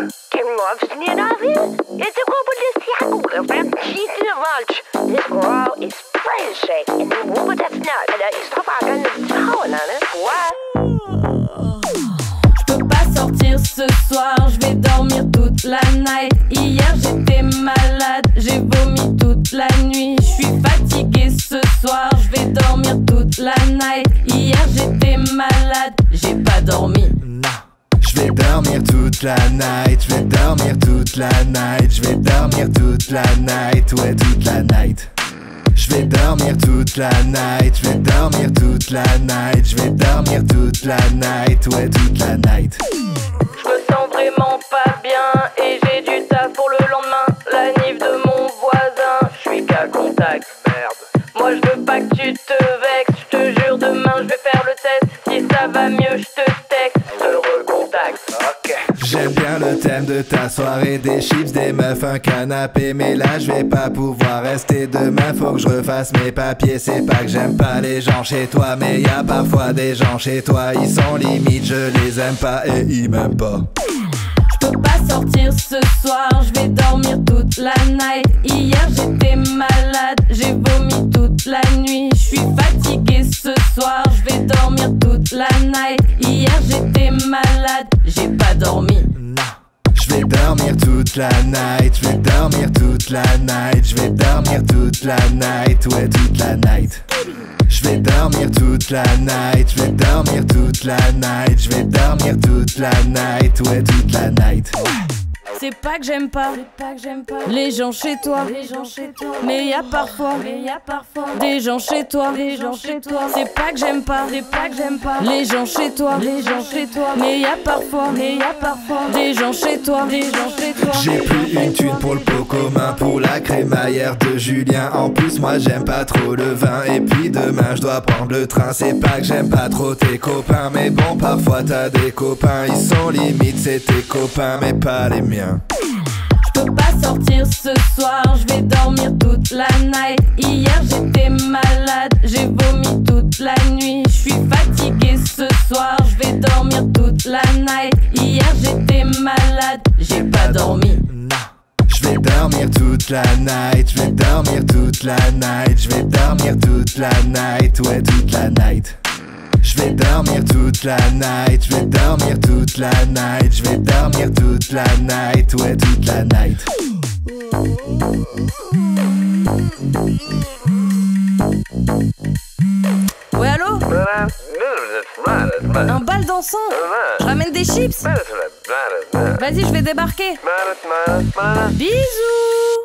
Kan mobsen nowy? It's a couple of jagoer van Cheater Walsh. This girl is French, and the woman that's not. And is toch vaak aan het trouwen aan het. What? J'peux pas sortir ce soir, je vais dormir toute la night. Hier j'étais malade, j'ai vomi toute la nuit. Je suis fatiguée ce soir, je vais dormir toute la night. Hier j'étais malade, j'ai pas dormi. Je vais dormir toute la night, je vais dormir toute la night, je vais dormir toute la night, ouais toute la night. Je vais dormir toute la night, je vais dormir toute la night, je vais dormir toute la night, ouais toute la night. Je me sens vraiment pas bien et j'ai du taf pour le lendemain. La nif de mon voisin, je suis qu'à contact. Merde. Moi je veux pas que tu te vexes, je te jure demain je vais faire le test. Si ça va mieux je te texte, je te recontacte. Ok. J'aime bien le thème de ta soirée, des chips, des meufs, un canapé. Mais là je vais pas pouvoir rester demain, faut que je refasse mes papiers. C'est pas que j'aime pas les gens chez toi, mais y a parfois des gens chez toi, ils sont limites, je les aime pas et ils m'aiment pas. J'peux pas sortir ce soir, je vais dormir toute la night. Hier j'étais malade, j'ai vomi toute la nuit. Je suis fatiguée ce soir, je vais dormir toute la night. Hier j'étais malade, j'ai pas dormi. Je vais dormir toute la night, je vais dormir toute la night, je vais dormir toute la night, ouais toute la night. Je vais dormir toute la night, je vais dormir toute la night, je vais dormir toute la night, ouais toute la night. C'est pas que j'aime pas les gens chez toi, mais y a parfois des gens chez toi, C'est pas que j'aime pas les gens chez toi, mais y a parfois des gens chez toi, J'ai plus une thune pour le pot commun, pour la crémaillère de Julien. En plus moi j'aime pas trop le vin, et puis demain je dois prendre le train. C'est pas que j'aime pas trop tes copains, mais bon parfois t'as des copains, ils sont limites, c'est tes copains mais pas les miens. J'peux pas sortir ce soir, je vais dormir toute la night. Hier j'étais malade, j'ai vomi toute la nuit. Je suis fatiguée ce soir, je vais dormir toute la night. Hier j'étais malade, j'ai pas dormi. Je vais dormir toute la night, je vais dormir toute la night, je vais dormir toute la night, ouais toute la night. Je vais dormir toute la night, je vais dormir toute la night, je vais dormir toute la night, ouais toute la night. Ouais allô? Un bal dansant? Je ramène des chips? Vas-y je vais débarquer. Bisous.